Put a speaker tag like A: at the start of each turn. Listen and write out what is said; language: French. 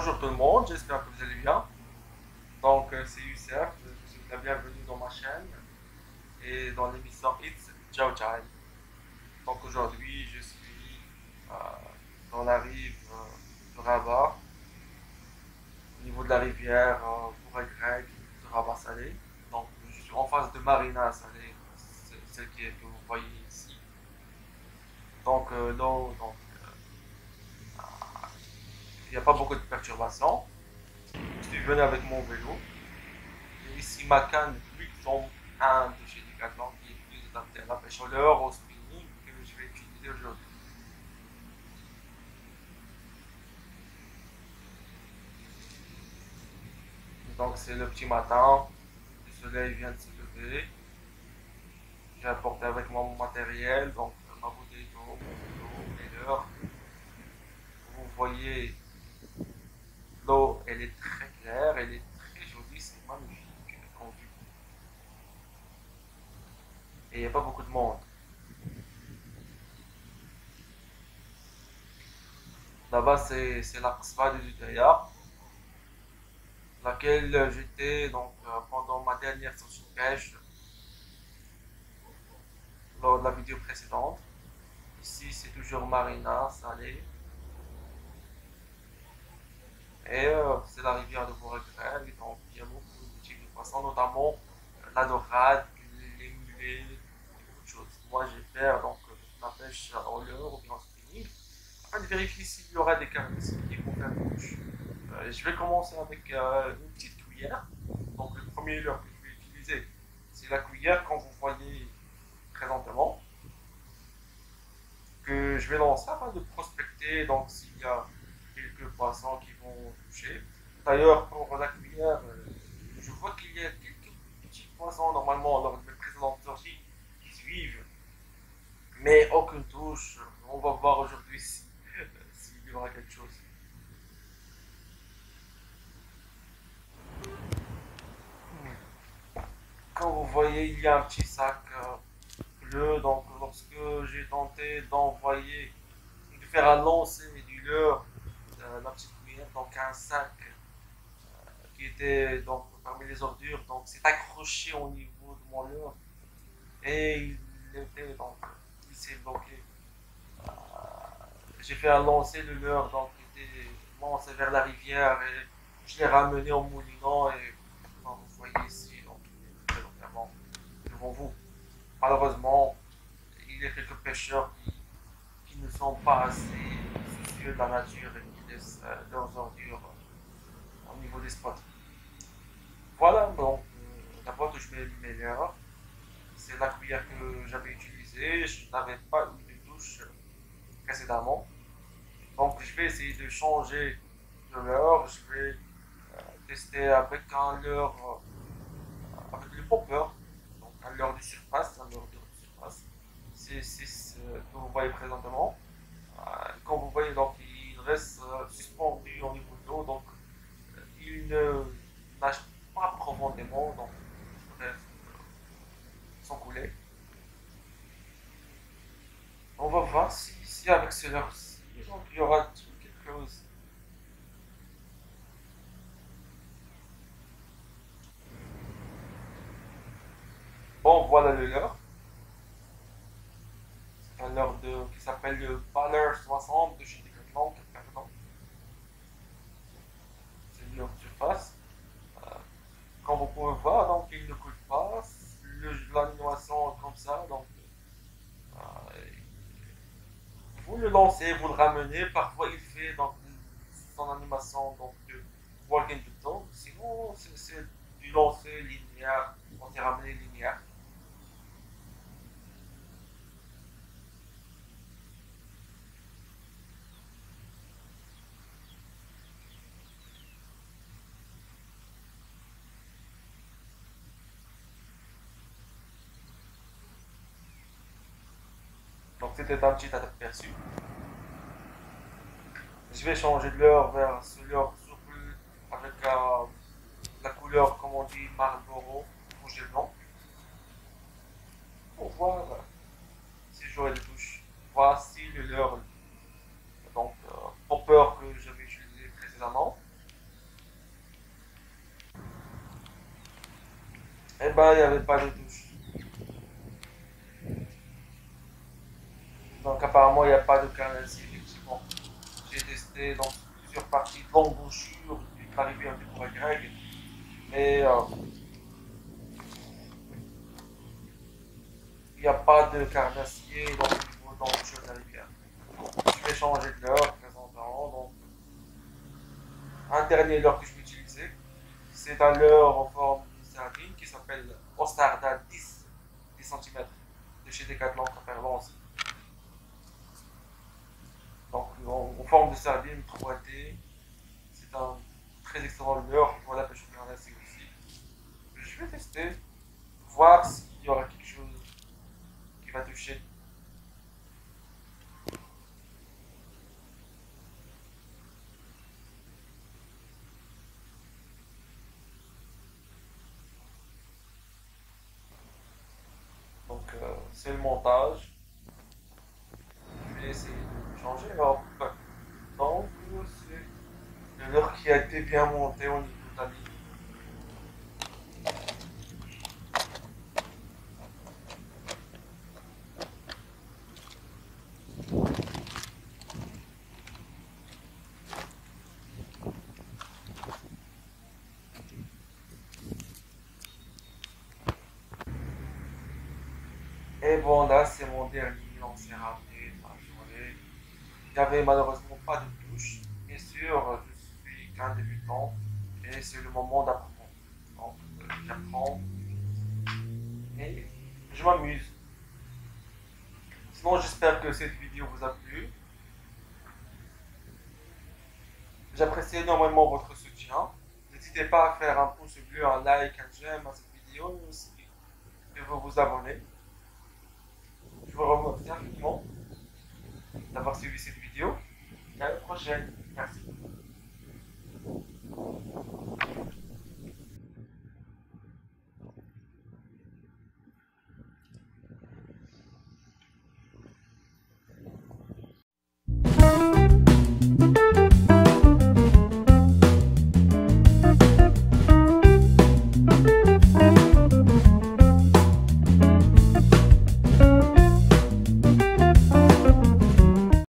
A: Bonjour tout le monde, j'espère que vous allez bien. C'est Youssef, je vous souhaite la bienvenue dans ma chaîne et dans l'émission It's Ciao Chai. Donc aujourd'hui, je suis euh, dans la rive de Rabat, au niveau de la rivière Bourg-Grec de Rabat Salé. Donc je suis en face de Marina Salé, celle que vous voyez ici. L'eau, il n'y a pas beaucoup de perturbations. Je suis venu avec mon vélo. J'ai ici ma canne Quickfoam 1 de chez Decathlon qui est plus adaptée à la pêche au leurre, au spinning que je vais utiliser aujourd'hui. Donc c'est le petit matin, le soleil vient de se lever. J'ai apporté avec moi mon matériel, donc ma bouteille d'eau, mon vélo et l'heure. Vous voyez, l'eau elle est très claire, elle est très jolie, c'est magnifique en vue. Et il n'y a pas beaucoup de monde. Là-bas c'est la Qsba de Dudaya, laquelle j'étais pendant ma dernière sortie de pêche lors de la vidéo précédente. Ici, c'est toujours Marina, Salé. C'est la rivière de Beauregret. Donc, il y a beaucoup de types de poissons, notamment la dorade, les mulets, et autre chose. Moi, j'ai fait la pêche au leurre ou bien au spinning. Afin de vérifier s'il y aura des caractéristiques pour faire une bouche. Je vais commencer avec une petite cuillère. Donc, le premier leurre que je vais utiliser, c'est la cuillère quand vous voyez présentement, que je vais lancer afin de prospecter donc s'il y a quelques poissons qui vont toucher. D'ailleurs, pour la cuillère, je vois qu'il y a quelques petits poissons normalement lors de mes précédentes sorties qui suivent, mais aucune touche. On va voir aujourd'hui s'il y aura quelque chose. Comme vous voyez, il y a un petit sac bleu. Donc, lorsque j'ai tenté d'envoyer, de faire un lancer du leurre, la petite cuillère, donc un sac qui était donc parmi les ordures, donc c'est accroché au niveau de mon leurre et il était donc il s'est bloqué. Euh, j'ai fait un lancer le leurre donc il était lancé vers la rivière et je l'ai ramené au moulinant et comme vous voyez ici donc il est vraiment devant vous. Malheureusement, il y a quelques pêcheurs qui ne sont pas assez soucieux de la nature et qui laissent leurs ordures au niveau des spots. Voilà, la boîte où je mets mes leurres, c'est la cuillère que j'avais utilisée. Je n'avais pas eu de douche précédemment. Donc je vais essayer de changer de leurre. Je vais tester avec un leurre, avec le popper. Donc un leurre de surface, un leurre de surface. C'est ce que vous voyez présentement. Comme vous voyez, donc il reste suspendu au niveau de l'eau. Donc il ne nage pas profondément. Donc bref, sans couler. On va voir si avec cela-ci, donc, il y aura quelque chose. Bon, voilà le leurre. C'est un leurre qui s'appelle le Baller 60 de chez Decathlon. C'est une leurre de surface. Euh, Comme vous pouvez voir, donc il ne coule pas. L'animation comme ça, donc euh, vous le lancez, vous le ramenez. Parfois il fait donc son animation donc de walking the dog. Sinon c'est du lancer linéaire, on est ramené linéaire. Donc c'était un petit aperçu. Je vais changer de l'heure vers ce leurre souple avec la couleur, comme on dit, Marlboro, rouge et blanc. Pour voir si j'aurai des touches. Voici le leurre, donc popper que j'avais utilisé précédemment. ben, il n'y avait pas de douche. Donc apparemment, il n'y a pas de canal ici, effectivement. J'ai testé dans plusieurs parties de l'embouchure de la rivière du Couraggreg, mais il n'y a pas de carnassier dans le niveau d'embouchure de la rivière. Je vais changer de leurre présentement, donc un dernier leurre que je vais utiliser, c'est un leurre en forme de sardine qui s'appelle Ostarda 10 cm de chez Decathlon Caperlance. Donc en forme de sardine 3D, c'est un très excellent leurre pour la pêche au carnassier aussi. Je vais tester, voir s'il y aura quelque chose qui va toucher. Donc c'est le montage. Je vais essayer de changer. Alors, donc c'est le leurre qui a été bien monté au niveau de la ligne. Et bon, là, c'est mon dernier lancé ramené de la journée. Il n'y avait malheureusement pas de touche. Bien sûr, je suis qu'un débutant et c'est le moment d'apprendre. Donc, j'apprends et je m'amuse. Sinon, j'espère que cette vidéo vous a plu. J'apprécie énormément votre soutien. N'hésitez pas à faire un pouce bleu, un like, un j'aime à cette vidéo et aussi de vous abonner. Je vous remercie infiniment d'avoir suivi cette vidéo et à la prochaine. Merci.